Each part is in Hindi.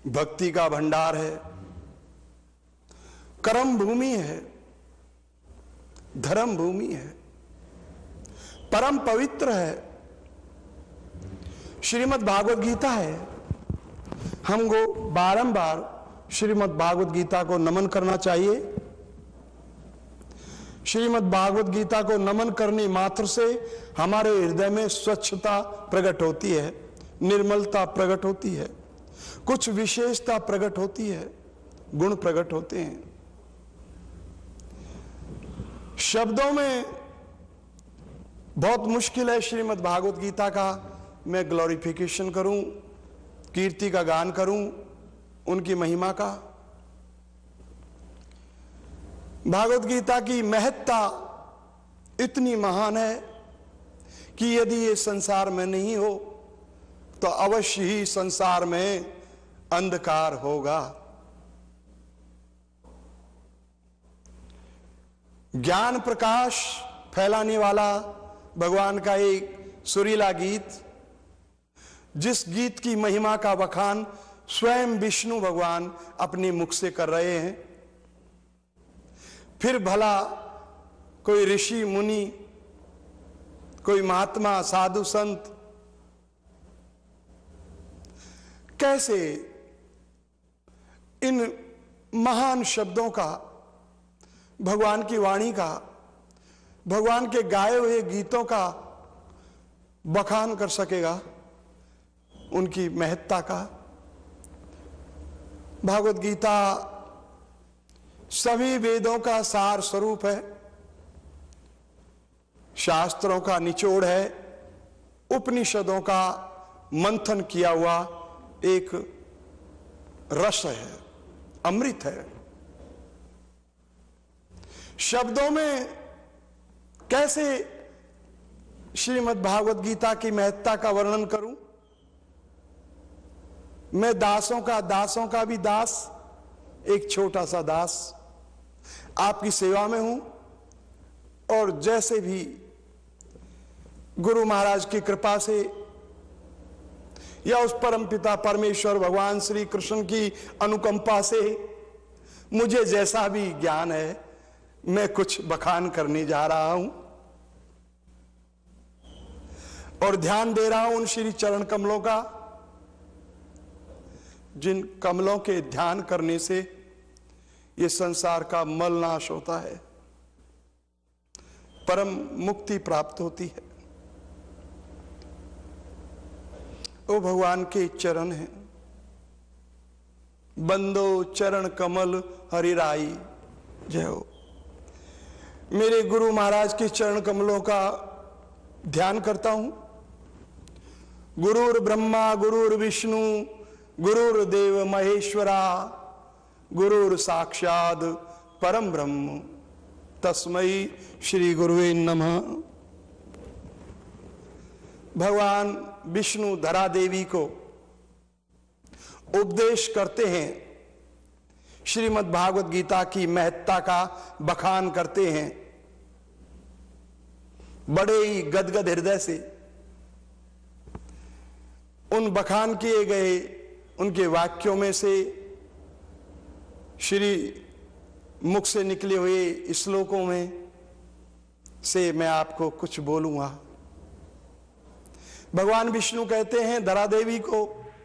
भक्ति का भंडार है, कर्म भूमि है, धर्म भूमि है, परम पवित्र है। श्रीमद् भागवत गीता है। हमको बारंबार श्रीमद् भागवत गीता को नमन करना चाहिए। श्रीमद् भागवत गीता को नमन करने मात्र से हमारे हृदय में स्वच्छता प्रकट होती है, निर्मलता प्रकट होती है, कुछ विशेषता प्रकट होती है, गुण प्रकट होते हैं। शब्दों में बहुत मुश्किल है श्रीमद् भागवत गीता का मैं ग्लोरिफिकेशन करूं, कीर्ति का गान करूं, उनकी महिमा का। भागवत गीता की महत्ता इतनी महान है कि यदि ये संसार में नहीं हो तो अवश्य ही संसार में अंधकार होगा। ज्ञान प्रकाश फैलाने वाला भगवान का एक सुरीला गीत, जिस गीत की महिमा का बखान स्वयं विष्णु भगवान अपने मुख से कर रहे हैं। फिर भला कोई ऋषि मुनि, कोई महात्मा साधु संत कैसे इन महान शब्दों का, भगवान की वाणी का, भगवान के गाए हुए गीतों का बखान कर सकेगा, उनकी महत्ता का। भागवत गीता सभी वेदों का सार स्वरूप है, शास्त्रों का निचोड़ है, उपनिषदों का मंथन किया हुआ एक रस है, अमृत है। शब्दों में कैसे श्रीमद् भागवत गीता की महत्ता का वर्णन करूं? मैं दासों का भी दास, एक छोटा सा दास, आपकी सेवा में हूं। और जैसे भी गुरु महाराज की कृपा से या उस परमपिता परमेश्वर भगवान श्री कृष्ण की अनुकंपा से मुझे जैसा भी ज्ञान है, मैं कुछ बखान करने जा रहा हूं और ध्यान दे रहा हूं उन श्री चरण कमलों का, जिन कमलों के ध्यान करने से ये संसार का मल नाश होता है, परम मुक्ति प्राप्त होती है। वो भगवान के चरण हैं। बंदो चरण कमल हरिराई, जय हो। मेरे गुरु महाराज के चरण कमलों का ध्यान करता हूं। गुरुर् ब्रह्मा गुरुर्विष्णु गुरुर्देव महेश्वरा, गुरुर साक्षात परम ब्रह्म, तस्मै श्री गुरुवे नमः। भगवान विष्णु धरा देवी को उपदेश करते हैं, श्रीमद् भागवत गीता की महत्ता का बखान करते हैं, बड़े ही गदगद हृदय से। उन बखान किए गए उनके वाक्यों में से, श्री मुख से निकले हुए श्लोकों में से मैं आपको कुछ बोलूंगा। भगवान विष्णु कहते हैं धरा देवी को,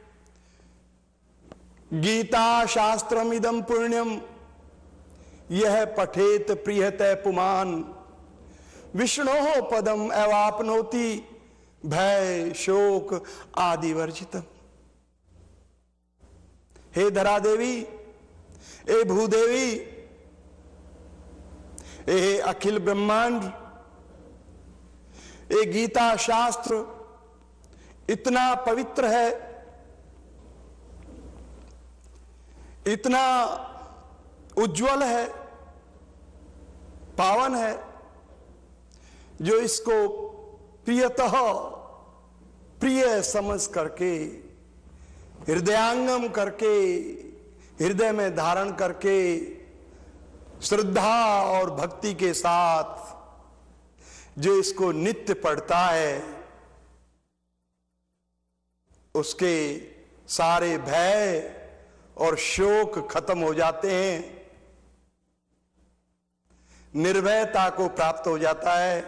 गीता शास्त्रमिदं पुण्यम यह पठेत प्रियतः पुमान, विष्णोः पदम एवाप्नोति भय शोक आदि वर्जितम। हे धरा देवी, ए भूदेवी, ए अखिल ब्रह्मांड, ए गीता शास्त्र इतना पवित्र है, इतना उज्जवल है, पावन है, जो इसको प्रियतः प्रिय समझ करके, हृदयांगम करके, हृदय में धारण करके, श्रद्धा और भक्ति के साथ जो इसको नित्य पढ़ता है, उसके सारे भय और शोक खत्म हो जाते हैं, निर्भयता को प्राप्त हो जाता है,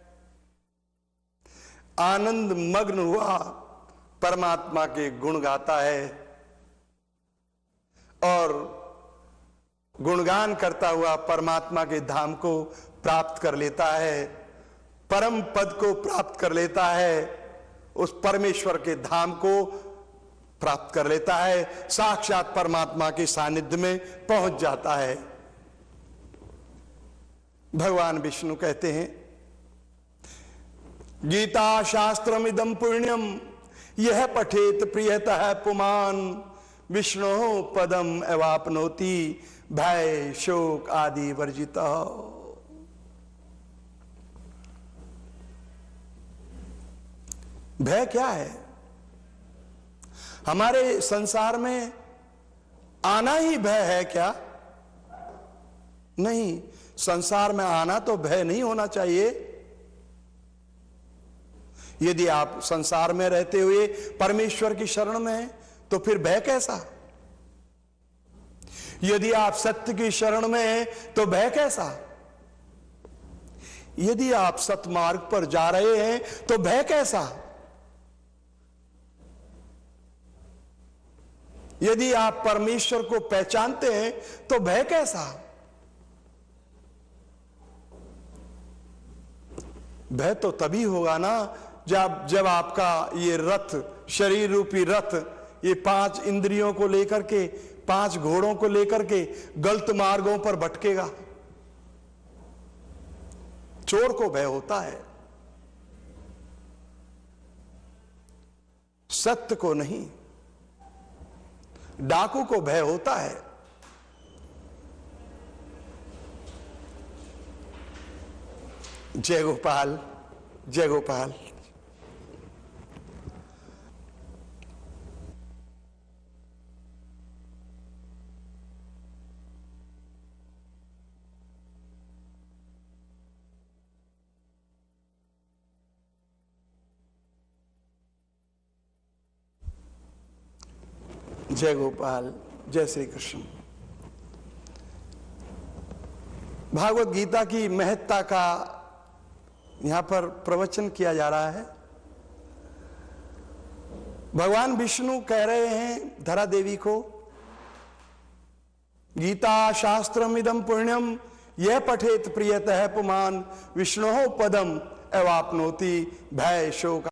आनंद मग्न हुआ परमात्मा के गुण गाता है और गुणगान करता हुआ परमात्मा के धाम को प्राप्त कर लेता है, परम पद को प्राप्त कर लेता है, उस परमेश्वर के धाम को प्राप्त कर लेता है, साक्षात परमात्मा के सानिध्य में पहुंच जाता है। भगवान विष्णु कहते हैं, गीता शास्त्रमिदं पुण्यम यह पठेत प्रियतः पुमान विष्णु पदम एवापनोति भय शोक आदि वर्जित। भय क्या है? हमारे संसार में आना ही भय है क्या? नहीं, संसार में आना तो भय नहीं होना चाहिए। यदि आप संसार में रहते हुए परमेश्वर की शरण में हैं तो फिर भय कैसा? यदि आप सत्य की शरण में हैं तो भय कैसा? यदि आप सतमार्ग पर जा रहे हैं तो भय कैसा? यदि आप परमेश्वर को पहचानते हैं तो भय कैसा? भय तो तभी होगा ना जब आपका ये रथ, शरीर रूपी रथ, ये 5 इंद्रियों को लेकर के, 5 घोड़ों को लेकर के गलत मार्गों पर भटकेगा। चोर को भय होता है, सत्य को नहीं। डाकू को भय होता है, जय गोपाल, जय गोपाल। जय गोपाल, जय श्री कृष्ण। भागवत गीता की महत्ता का यहां पर प्रवचन किया जा रहा है। भगवान विष्णु कह रहे हैं धरा देवी को, गीता शास्त्रमिदं पुण्यम यह पठेत प्रियतः पुमान विष्णु पदम एवापनोति भय शोक।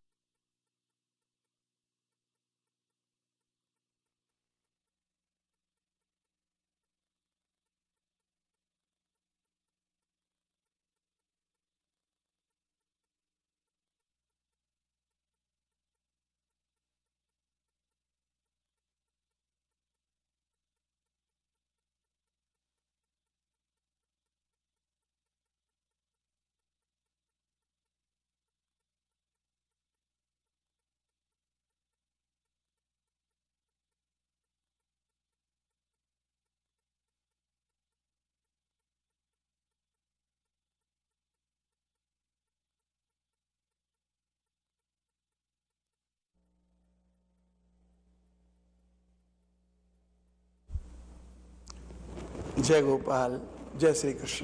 जय गोपाल, जय श्री कृष्ण।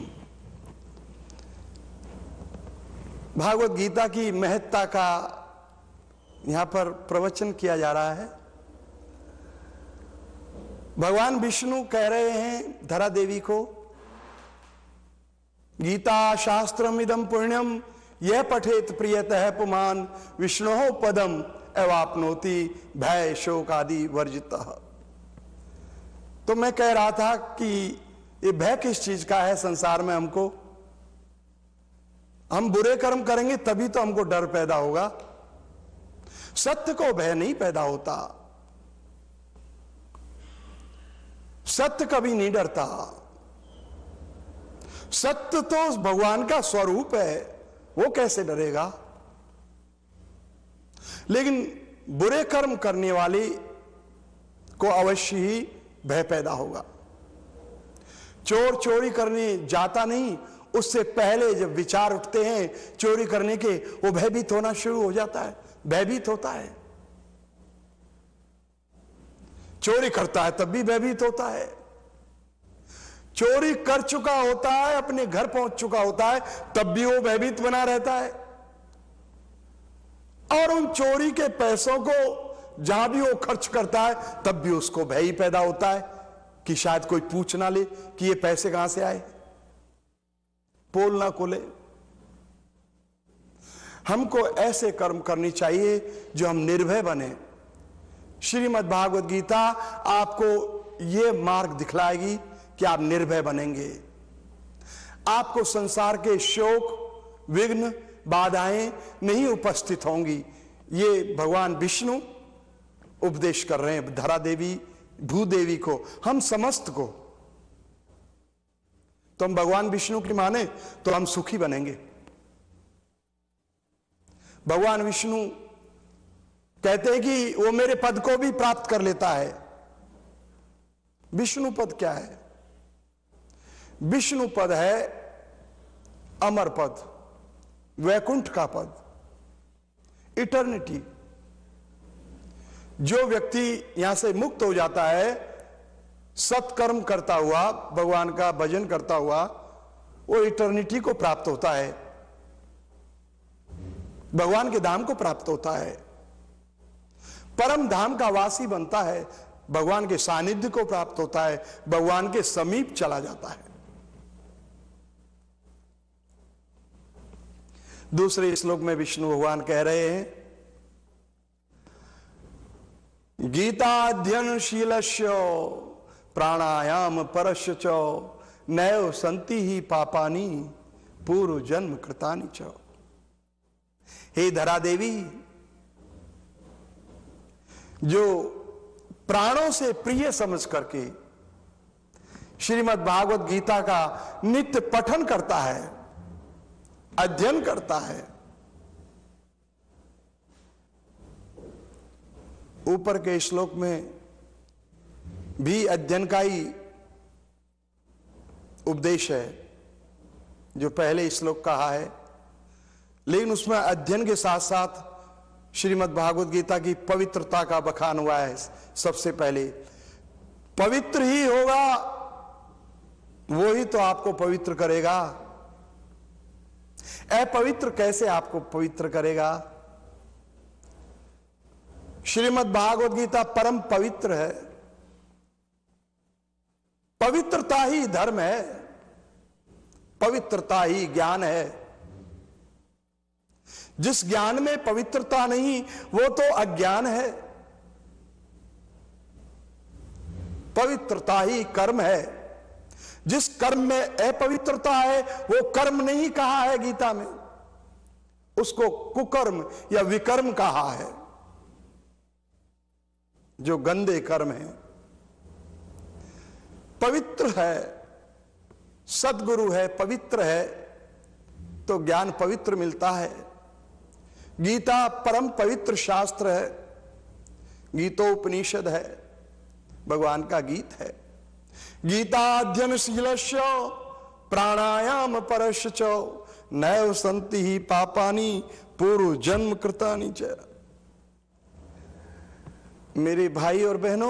भागवत गीता की महत्ता का यहां पर प्रवचन किया जा रहा है। भगवान विष्णु कह रहे हैं धरा देवी को, गीता शास्त्रमिदं पुण्यम यह पठेत प्रियतः पुमान विष्णु पदम एवापनोति भय शोक आदि वर्जितः। तो मैं कह रहा था कि ये भय किस चीज का है संसार में? हमको, हम बुरे कर्म करेंगे तभी तो हमको डर पैदा होगा। सत्य को भय नहीं पैदा होता, सत्य कभी नहीं डरता। सत्य तो भगवान का स्वरूप है, वो कैसे डरेगा? लेकिन बुरे कर्म करने वाले को अवश्य ही भय पैदा होगा। चोर चोरी करने जाता नहीं, उससे पहले जब विचार उठते हैं चोरी करने के, वो भयभीत होना शुरू हो जाता है, भयभीत होता है। चोरी करता है तब भी भयभीत होता है, चोरी कर चुका होता है, अपने घर पहुंच चुका होता है, तब भी वो भयभीत बना रहता है। और उन चोरी के पैसों को जहां भी वो खर्च करता है तब भी उसको भय ही पैदा होता है कि शायद कोई पूछ ना ले कि ये पैसे कहां से आए, पोल ना खोले। हमको ऐसे कर्म करनी चाहिए जो हम निर्भय बने। श्रीमद् भागवत गीता आपको ये मार्ग दिखलाएगी कि आप निर्भय बनेंगे। आपको संसार के शोक, विघ्न, बाधाएं नहीं उपस्थित होंगी। ये भगवान विष्णु उपदेश कर रहे हैं धरा देवी, भूदेवी को, हम समस्त को। तो हम भगवान विष्णु की माने तो हम सुखी बनेंगे। भगवान विष्णु कहते हैं कि वो मेरे पद को भी प्राप्त कर लेता है। विष्णु पद क्या है? विष्णु पद है अमर पद, वैकुंठ का पद, इटर्निटी। जो व्यक्ति यहां से मुक्त हो जाता है, सत्कर्म करता हुआ, भगवान का भजन करता हुआ, वो इटर्निटी को प्राप्त होता है, भगवान के धाम को प्राप्त होता है, परम धाम का वासी बनता है, भगवान के सानिध्य को प्राप्त होता है, भगवान के समीप चला जाता है। दूसरे श्लोक में विष्णु भगवान कह रहे हैं, गीताध्ययनशीलस्य प्राणायाम परस्य च नैव सन्ति ही पापानि पूर्व जन्म कृतानि च। हे धरा देवी, जो प्राणों से प्रिय समझ करके श्रीमद् भागवत गीता का नित्य पठन करता है, अध्ययन करता है, ऊपर के श्लोक में भी अध्ययन का ही उपदेश है जो पहले श्लोक कहा है, लेकिन उसमें अध्ययन के साथ साथ श्रीमद् भागवत गीता की पवित्रता का बखान हुआ है। सबसे पहले पवित्र ही होगा, वो ही तो आपको पवित्र करेगा। अपवित्र कैसे आपको पवित्र करेगा? श्रीमद् भागवत गीता परम पवित्र है। पवित्रता ही धर्म है, पवित्रता ही ज्ञान है। जिस ज्ञान में पवित्रता नहीं वो तो अज्ञान है। पवित्रता ही कर्म है। जिस कर्म में अपवित्रता है वो कर्म नहीं कहा है गीता में, उसको कुकर्म या विकर्म कहा है, जो गंदे कर्म है। पवित्र है, सद्गुरु है, पवित्र है, तो ज्ञान पवित्र मिलता है। गीता परम पवित्र शास्त्र है, गीतोपनिषद है, भगवान का गीत है। गीताध्ययनशीलस्य प्राणायाम परस्य च नैव सन्ति ही पापानि पूर्व जन्म कृतानि च। मेरे भाई और बहनों,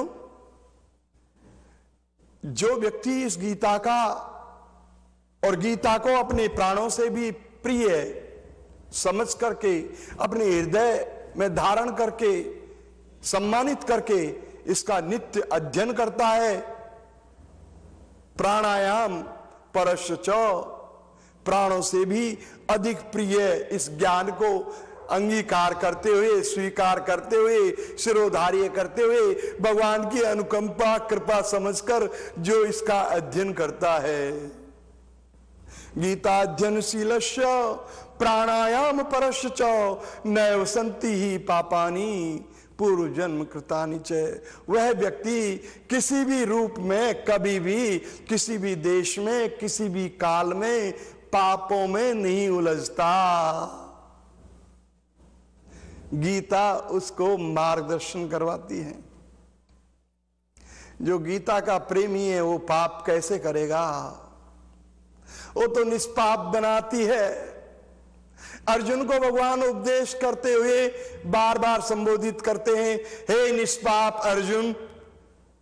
जो व्यक्ति इस गीता का और गीता को अपने प्राणों से भी प्रिय समझ करके, अपने हृदय में धारण करके, सम्मानित करके इसका नित्य अध्ययन करता है, प्राणायाम परस्य च, प्राणों से भी अधिक प्रिय इस ज्ञान को अंगीकार करते हुए, स्वीकार करते हुए, शिरोधार्य करते हुए, भगवान की अनुकंपा कृपा समझकर जो इसका अध्ययन करता है। गीताध्ययनशीलस्य प्राणायाम परस्य च नैव सन्ति ही पापानि पूर्व जन्म कृतानि च। वह व्यक्ति किसी भी रूप में, कभी भी, किसी भी देश में, किसी भी काल में पापों में नहीं उलझता। गीता उसको मार्गदर्शन करवाती है। जो गीता का प्रेमी है वो पाप कैसे करेगा? वो तो निष्पाप बनाती है। अर्जुन को भगवान उपदेश करते हुए बार बार संबोधित करते हैं, हे निष्पाप अर्जुन,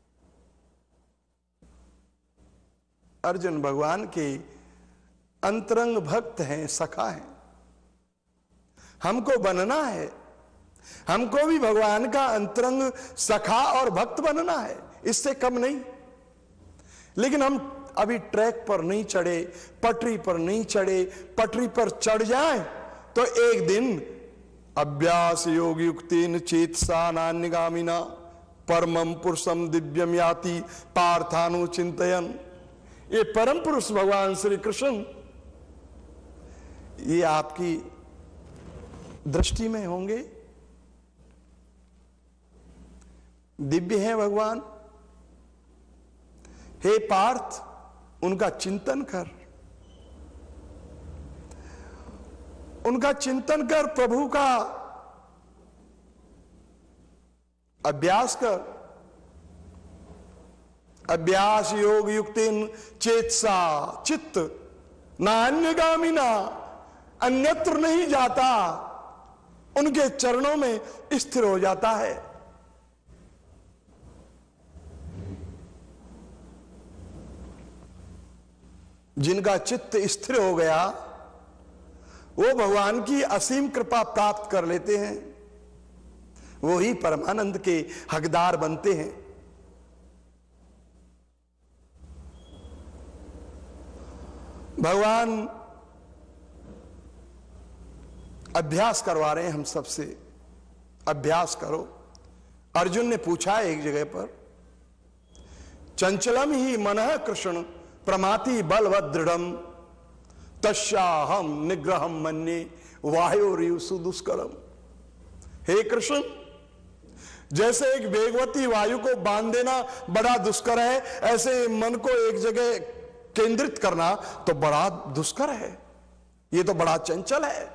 अर्जुन भगवान के अंतरंग भक्त हैं, सखा हैं। हमको बनना है, हमको भी भगवान का अंतरंग सखा और भक्त बनना है, इससे कम नहीं। लेकिन हम अभी ट्रैक पर नहीं चढ़े, पटरी पर नहीं चढ़े। पटरी पर चढ़ जाए तो एक दिन अभ्यास योग युक्तेन चेतसा नान्यगामिना परमं पुरुषम दिव्यम याति पार्थानु चिंतयन। ये परम पुरुष भगवान श्री कृष्ण, ये आपकी दृष्टि में होंगे, दिव्य है भगवान। हे पार्थ, उनका चिंतन कर, उनका चिंतन कर, प्रभु का अभ्यास कर। अभ्यास योग युक्तिन चेतसा, चित्त नान्यगामिना, अन्यत्र नहीं जाता, उनके चरणों में स्थिर हो जाता है। जिनका चित्त स्थिर हो गया वो भगवान की असीम कृपा प्राप्त कर लेते हैं, वो ही परमानंद के हकदार बनते हैं। भगवान अभ्यास करवा रहे हैं हम सबसे, अभ्यास करो। अर्जुन ने पूछा एक जगह पर, चंचलम ही मनः कृष्ण प्रमाति बलवद दृढ़म तस्याहम निग्रहम मन्ये वायोरिव सुदुष्करम। हे कृष्ण, जैसे एक वेगवती वायु को बांध देना बड़ा दुष्कर है, ऐसे मन को एक जगह केंद्रित करना तो बड़ा दुष्कर है। ये तो बड़ा चंचल है,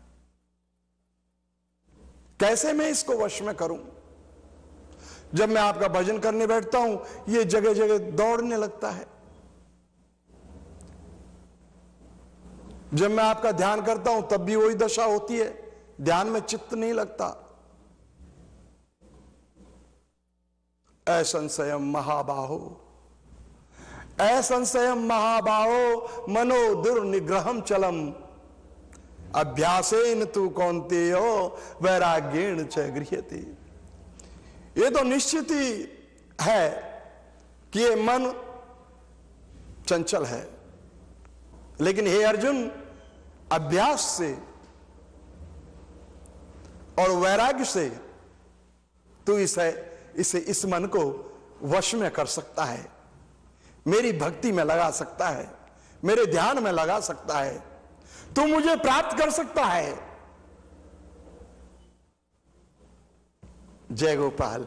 कैसे मैं इसको वश में करूं? जब मैं आपका भजन करने बैठता हूं, ये जगह जगह दौड़ने लगता है। जब मैं आपका ध्यान करता हूं तब भी वही दशा होती है, ध्यान में चित्त नहीं लगता। असंशयम महाबाहो, असंशयम महाबाहो मनो दुर्निग्रहम चलम अभ्यासेन तु कौन्तेयो वैराग्येण च गृह्यते। ये तो निश्चित ही है कि ये मन चंचल है, लेकिन हे अर्जुन, अभ्यास से और वैराग्य से तू इस मन को वश में कर सकता है, मेरी भक्ति में लगा सकता है, मेरे ध्यान में लगा सकता है, तू मुझे प्राप्त कर सकता है। जय गोपाल।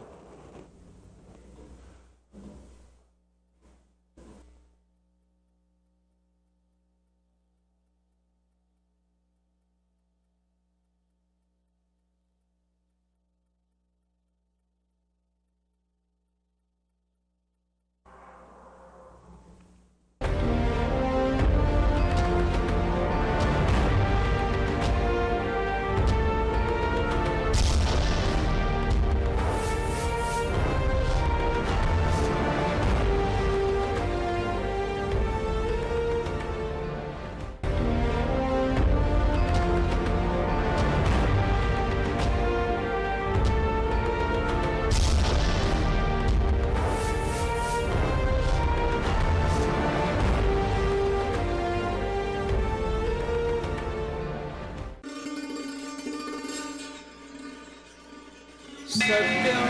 सत्यम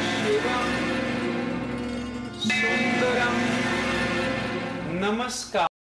शिवम सुंदरम। नमस्कार।